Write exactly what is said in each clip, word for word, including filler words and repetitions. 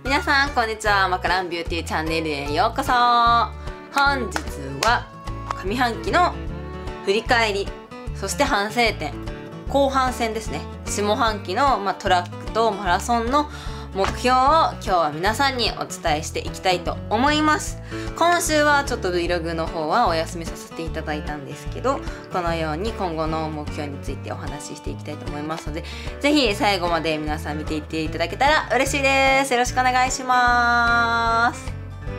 皆さんこんにちは。マカランビューティーチャンネルへようこそ。本日は上半期の振り返り、そして反省点、後半戦ですね。下半期の、まあ、トラックとマラソンの目標を今日は皆さんにお伝えしていきたいと思います。今週はちょっと Vlog の方はお休みさせていただいたんですけど、このように今後の目標についてお話ししていきたいと思いますので、ぜひ最後まで皆さん見ていっていただけたら嬉しいです。よろしくお願いします。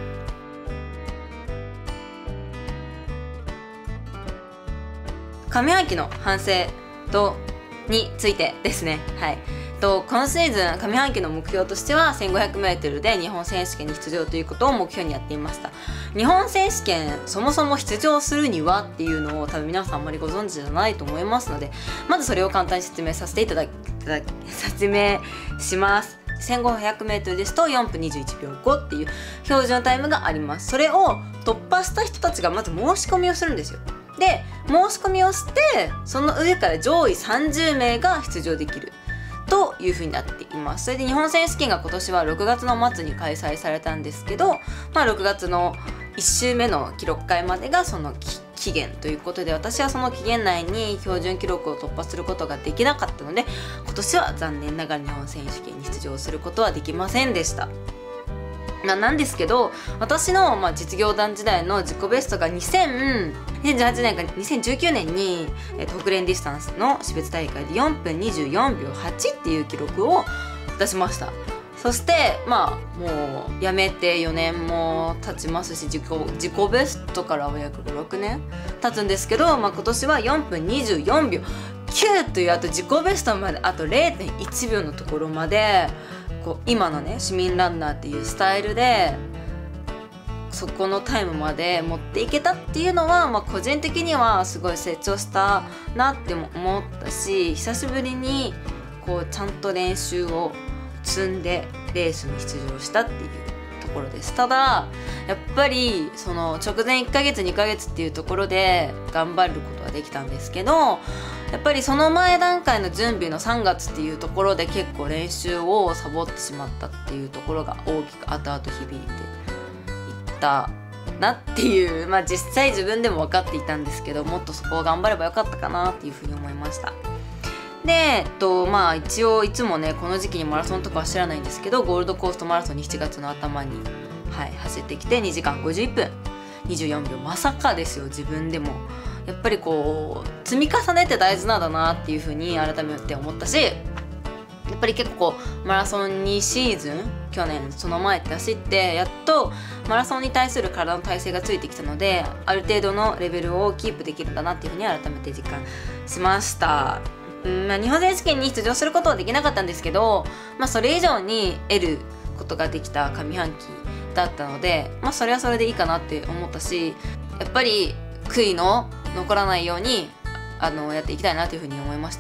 上半期の反省とについてですね。はい。と今シーズン上半期の目標としては せんごひゃくメートル で日本選手権に出場ということを目標にやっていました。日本選手権そもそも出場するにはっていうのを多分皆さんあんまりご存知じゃないと思いますので、まずそれを簡単に説明させていただき説明します。せんごひゃくメートル ですとよんぷんにじゅういちびょうごっていう標準タイムがあります。それを突破した人たちがまず申し込みをするんですよ。で申し込みをしてその上から上位さんじゅうめいが出場できるという風になっています。それで日本選手権が今年はろくがつの末に開催されたんですけど、まあ、ろくがつのいっ週目の記録会までがその期限ということで、私はその期限内に標準記録を突破することができなかったので、今年は残念ながら日本選手権に出場することはできませんでした。ななんですけど、私の、まあ、実業団時代の自己ベストがにせんじゅうはちねんかにせんじゅうきゅうねんに、えっと、国連ディスタンスの種別大会でよんぷんにじゅうよんびょうはちっていう記録を出しました。そしてまあもう辞めてよねんも経ちますし、自己自己ベストからは約ごろくねん経つんですけど、まあ、今年はよんぷんにじゅうよんびょうきゅうという、あと自己ベストまであと れいてんいちびょうのところまでこう今のね市民ランナーっていうスタイルでそこのタイムまで持っていけたっていうのは、まあ、個人的にはすごい成長したなっても思ったし、久しぶりにこうちゃんと練習を積んでレースに出場したっていうところです。ただやっぱりその直前いっかげつにかげつっていうところで頑張ることはできたんですけど、やっぱりその前段階の準備のさんがつっていうところで結構練習をサボってしまったっていうところが大きく後々響いていったなっていう、まあ実際自分でも分かっていたんですけど、もっとそこを頑張ればよかったかなっていうふうに思いました。で、えっとまあ一応いつもねこの時期にマラソンとかは知らないんですけど、ゴールドコーストマラソンにしちがつの頭に、はい、走ってきてにじかんごじゅういっぷんにじゅうよんびょう、まさかですよ。自分でもやっぱりこう積み重ねって大事なんだなっていう風に改めて思ったし、やっぱり結構こうマラソンにシーズン去年その前って走ってやっとマラソンに対する体の体勢がついてきたので、ある程度のレベルをキープできるんだなっていう風に改めて実感しました。うんまあ、日本選手権に出場することはできなかったんですけど、まあ、それ以上に得ることができた上半期だったので、まあ、それはそれでいいかなって思ったし、やっぱり悔いの残らないようにあのやっていきたいなというふうに思いました。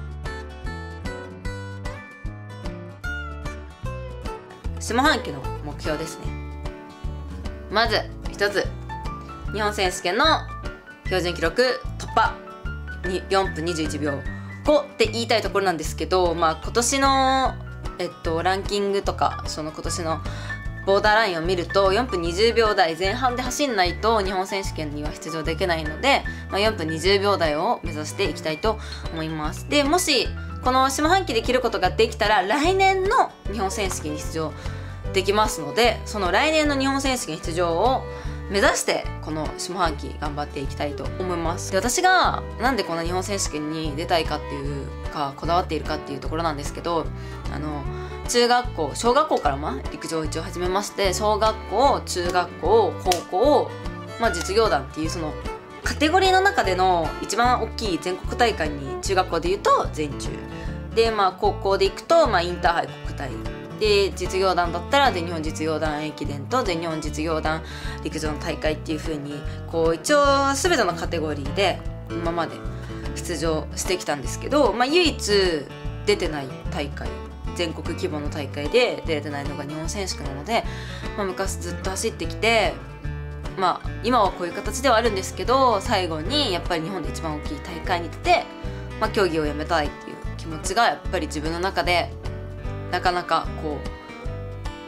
下半期の目標ですね。まず一つ、日本選手権の標準記録突破によんぷんにじゅういちびょうごって言いたいところなんですけど、まあ、今年の、えっと、ランキングとかその今年のボーダーラインを見るとよんぷんにじゅうびょうだいぜん半で走んないと日本選手権には出場できないので、まあ、よんぷんにじゅうびょうだいを目指していきたいと思います。でもしこの下半期で切ることができたら来年の日本選手権に出場できますので、その来年の日本選手権出場を目指してこの下半期頑張っていきたいと思います。で私がなんでこの日本選手権に出たいかっていうかこだわっているかっていうところなんですけど、あの中学校小学校からまあ陸上を一応始めまして、小学校中学校高校、まあ、実業団っていうそのカテゴリーの中での一番大きい全国大会に中学校でいうと全中で、まあ、高校でいくと、まあ、インターハイ国体で、実業団だったら全日本実業団駅伝と全日本実業団陸上の大会っていう風にこう一応全てのカテゴリーで今まで出場してきたんですけど、まあ、唯一出てない大会、全国規模の大会で出れてないのが日本選手権なので、まあ、昔ずっと走ってきて、まあ今はこういう形ではあるんですけど、最後にやっぱり日本で一番大きい大会に出て、まあ、競技をやめたいっていう気持ちがやっぱり自分の中でなかなかこうず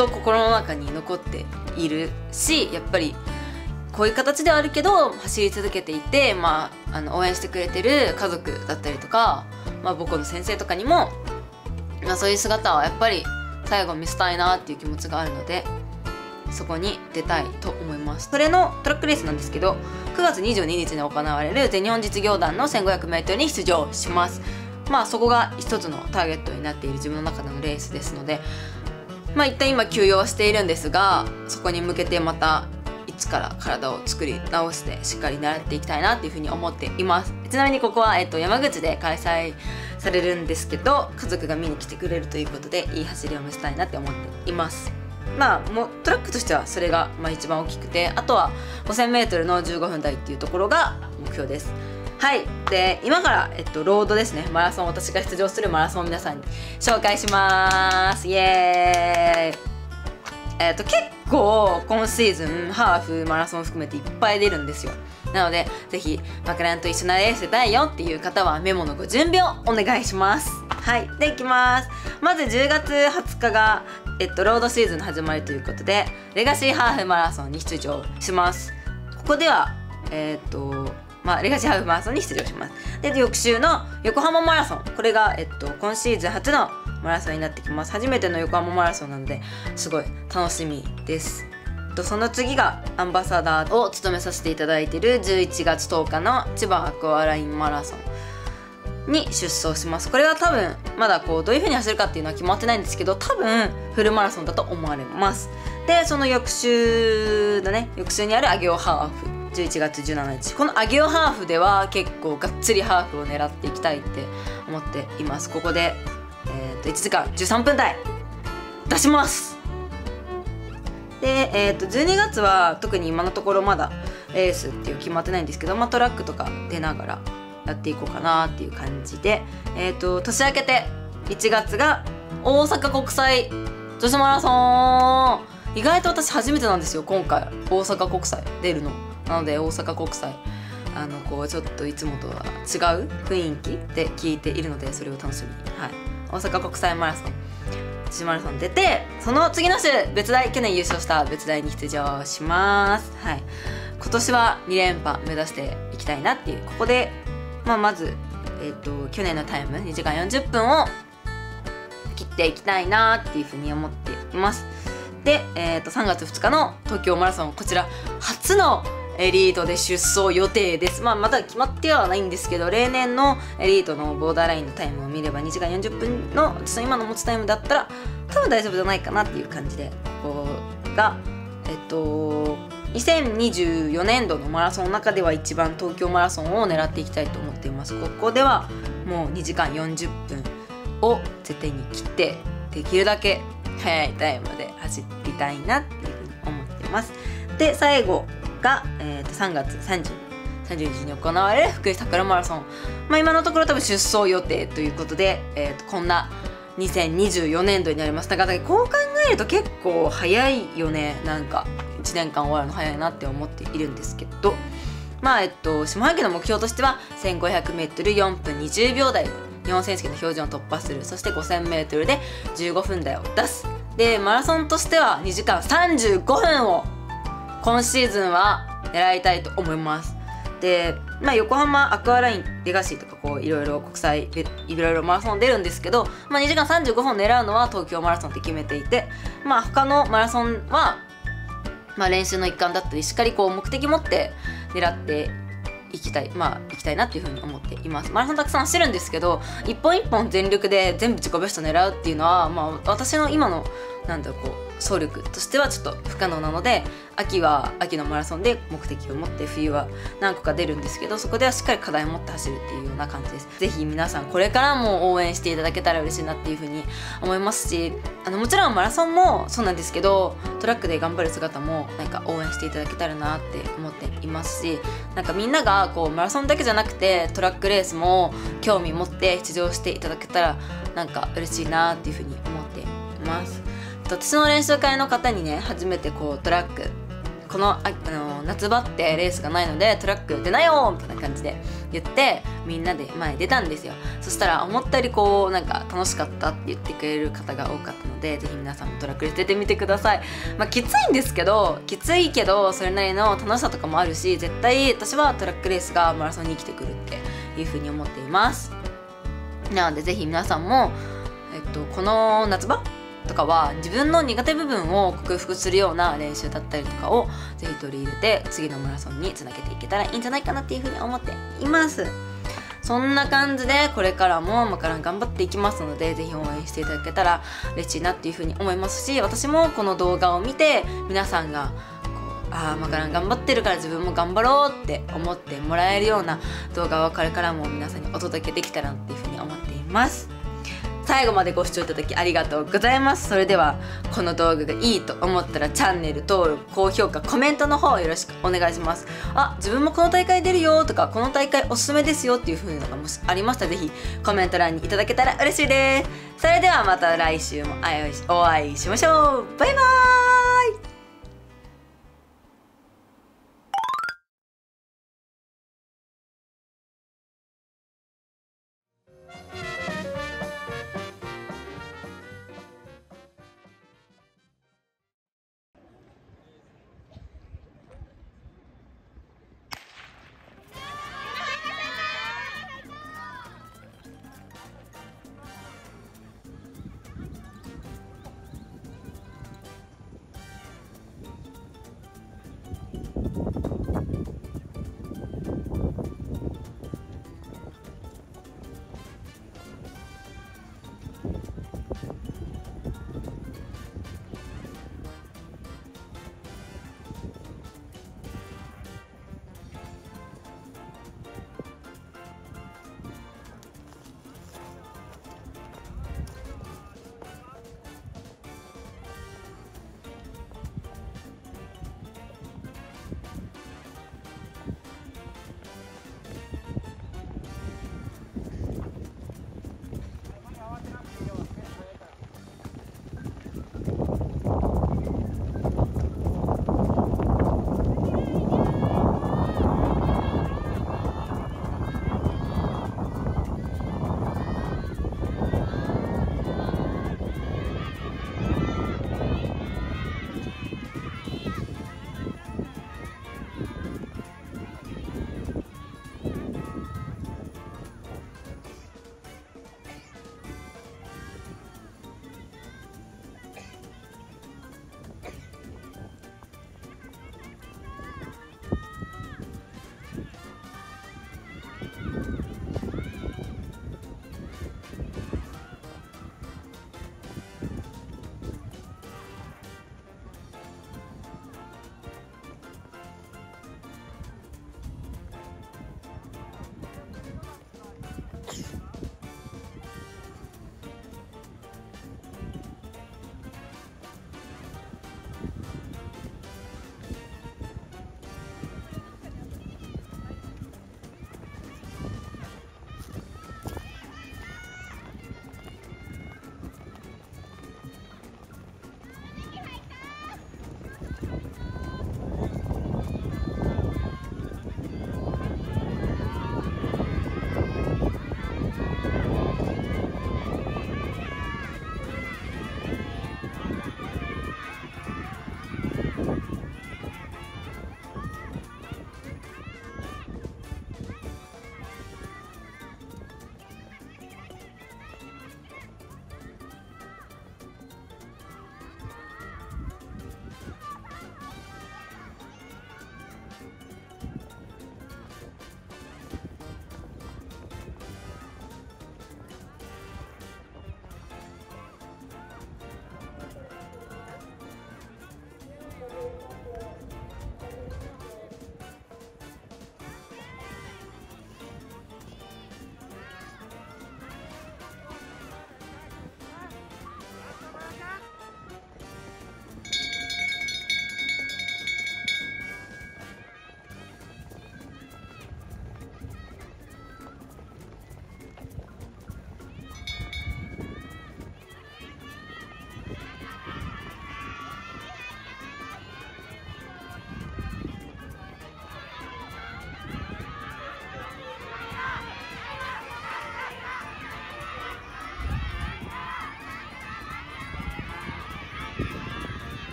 と心の中に残っているし、やっぱりこういう形ではあるけど走り続けていて、まあ、あの応援してくれてる家族だったりとか、まあ、母校の先生とかにも、まあ、そういう姿はやっぱり最後見せたいなっていう気持ちがあるので、そこに出たいと思います。それのトラックレースなんですけど、くがつにじゅうににちに行われる全日本実業団の せんごひゃくメートル に出場します。まあそこが一つのターゲットになっている自分の中でのレースですので、まあ一旦今休養しているんですが、そこに向けてまた一から体を作り直してしっかり習っていきたいなっていうふうに思っています。ちなみにここは、えっと、山口で開催されるんですけど、家族が見に来てくれるということでいい走りを見せたいなって思っています。まあもうトラックとしてはそれがまあ一番大きくて、あとは ごせんメートル のじゅうごふん台っていうところが目標です。はい。で今から、えっと、ロードですね、マラソン、私が出場するマラソンを皆さんに紹介します。イエーイ。えっと結構今シーズンハーフマラソン含めていっぱい出るんですよ。なのでぜひマクランと一緒なレース出たいよっていう方はメモのご準備をお願いします。はい。でいきます。まずじゅうがつはつかがえっと、ロードシーズンの始まりということで、レガシーハーフマラソンに出場します。ここではえっとまあレガシーハーフマラソンに出場します。で翌週の横浜マラソン、これが、えっと、今シーズン初のマラソンになってきます。初めての横浜マラソンなのですごい楽しみです。とその次がアンバサダーを務めさせていただいているじゅういちがつとおかの千葉アクアラインマラソンに出走します。これは多分まだこうどういう風に走るかっていうのは決まってないんですけど、多分フルマラソンだと思われます。でその翌週のね、翌週にあるアゲオハーフ、じゅういちがつじゅうしちにち、このアゲオハーフでは結構がっつりハーフを狙っていきたいって思っています。ここで、えー、といちじかんじゅうさんぷん台出します。で、えー、とじゅうにがつは特に今のところまだレースっていう決まってないんですけど、まあ、トラックとか出ながらやっていこうかなっていう感じで、えー、と年明けていちがつが大阪国際女子マラソン。意外と私初めてなんですよ、今回大阪国際出るの。なので大阪国際あのこうちょっといつもとは違う雰囲気で聞いているので、それを楽しみに、はい、大阪国際マラソン女子マラソン出て、その次の週別大、去年優勝した別大に出場します。はい、今年はにれんぱ目指していきたいなっていう、ここでまあ、まず、えー、と去年のタイムにじかんよんじゅっぷんを切っていきたいなっていうふうに思っています。で、えー、とさんがつふつかの東京マラソン、こちら初のエリートで出走予定です。まあ、まだ決まってはないんですけど、例年のエリートのボーダーラインのタイムを見ればにじかんよんじゅっぷんの私の今の持つタイムだったら多分大丈夫じゃないかなっていう感じで、ここがえっとにせんにじゅうよねんどのマラソンの中では一番東京マラソンを狙っていきたいと思っています。ここではもうにじかんよんじゅっぷんを絶対に切って、できるだけ速いタイムで走りたいなっていうふうに思っています。で最後が、えー、とさんがつさんじゅうにちに行われる福井桜マラソン、まあ、今のところ多分出走予定ということで、えー、とこんなにせんにじゅうよねんどになります。だからこう考えると結構早いよね。なんかいちねんかん終わるの早いなって思っているんですけど、まあえっと下半期の目標としては せんごひゃくメートルよんぷんにじゅうびょう台、日本選手権の標準を突破する。そして ごせんメートル でじゅうごふん台を出す。でマラソンとしてはにじかんさんじゅうごふんを今シーズンは狙いたいと思います。で、まあ、横浜アクアラインレガシーとかこういろいろ国際いろいろマラソン出るんですけど、まあ、にじかんさんじゅうごふん狙うのは東京マラソンって決めていて、まあ他のマラソンはまあ練習の一環だったり、しっかりこう目的持って狙っていきたい、まあ行きたいなっていうふうに思っています。マラソンたくさん走るんですけど、一本一本全力で全部自己ベスト狙うっていうのは、まあ私の今のなんだろうこう走力としてはちょっと不可能なので、秋は秋のマラソンで目的を持って、冬は何個か出るんですけど、そこではしっかり課題を持って走るっていうような感じです。ぜひ皆さんこれからも応援していただけたら嬉しいなっていうふうに思いますし、あのもちろんマラソンもそうなんですけど、トラックで頑張る姿もなんか応援していただけたらなって思っていますし、なんかみんながこうマラソンだけじゃなくてトラックレースも興味持って出場していただけたらなんか嬉しいなっていうふうに思っています。私の練習会の方にね、初めてこうトラックこのああの夏場ってレースがないのでトラック出なよみたいな感じで言ってみんなで前に出たんですよ。そしたら思ったよりこうなんか楽しかったって言ってくれる方が多かったので、ぜひ皆さんもトラックレース出てみてください。まあきついんですけどきついけどそれなりの楽しさとかもあるし、絶対私はトラックレースがマラソンに生きてくるっていう風に思っています。なのでぜひ皆さんも、えっと、この夏場とかは自分の苦手部分を克服するような練習だったりとかをぜひ取り入れて次のマラソンにつなげていけたらいいんじゃないかなっていうふうに思っています。そんな感じでこれからもマカラン頑張っていきますので、ぜひ応援していただけたら嬉しいなっていうふうに思いますし、私もこの動画を見て皆さんがこうあーマカラン頑張ってるから自分も頑張ろうって思ってもらえるような動画をこれからも皆さんにお届けできたらなっていうふうに思っています。最後までご視聴いただきありがとうございます。それではこの動画がいいと思ったらチャンネル登録、高評価、コメントの方よろしくお願いします。あ、自分もこの大会出るよとかこの大会おすすめですよっていう風なのがもしありましたらぜひコメント欄にいただけたら嬉しいです。それではまた来週もお会いしましょう。バイバーイ。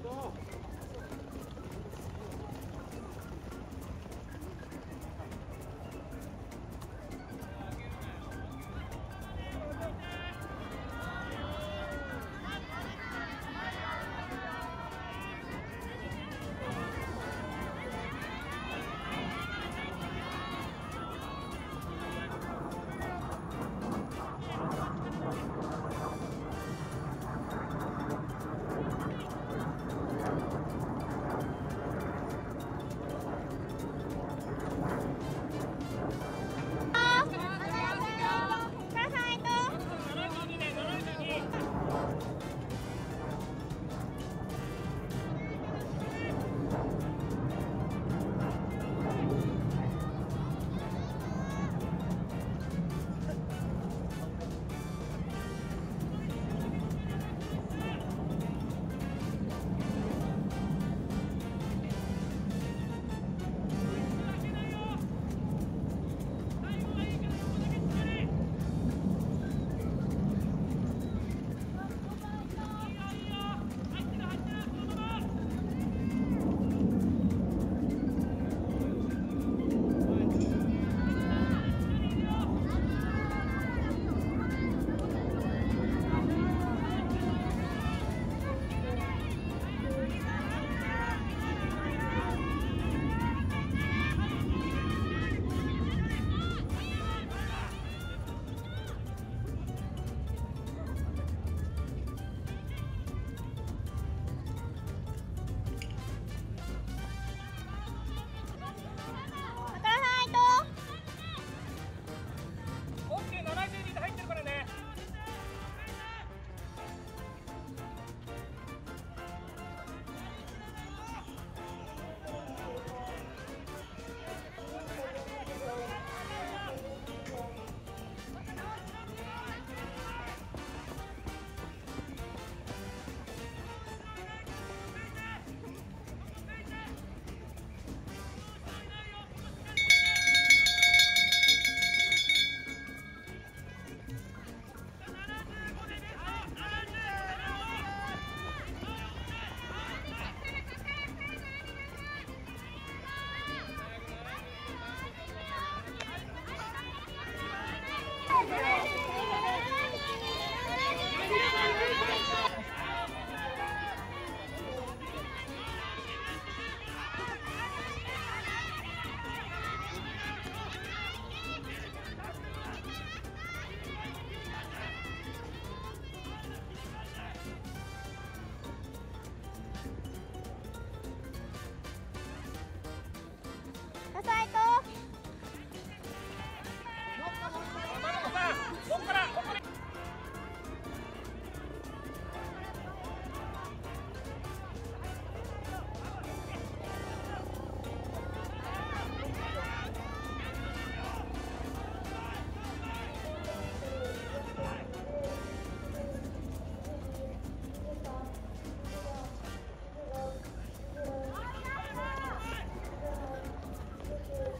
Thank you.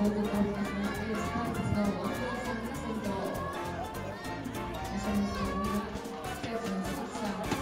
報告をいたします。エースカープスのワンダーさんが先頭。初日を見る北口の鈴木さん。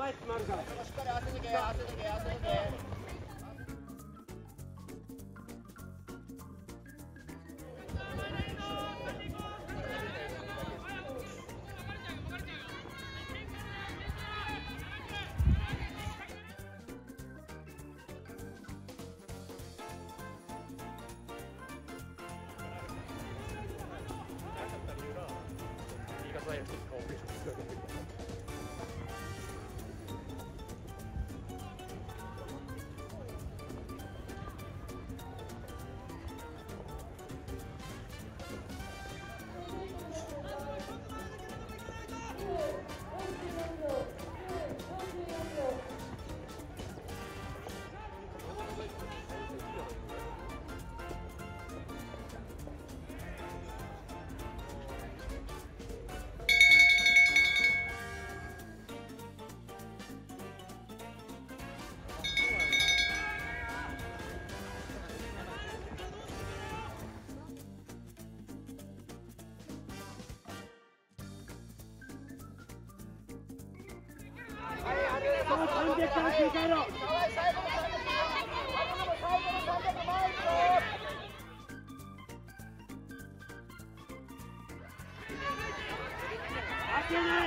前詰まるから。 しっかり汗抜け、汗抜け、汗抜け。 そのさんびゃくから切り替えろ。開けない。